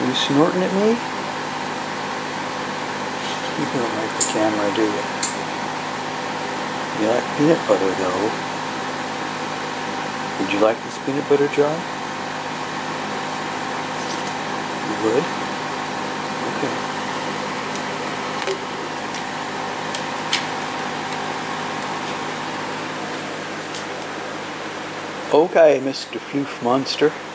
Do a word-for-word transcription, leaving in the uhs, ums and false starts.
Are you snorting at me? You don't like the camera, do you? You like peanut butter, though. Would you like this peanut butter jar? You would? Okay. Okay, Mister Foof Monster.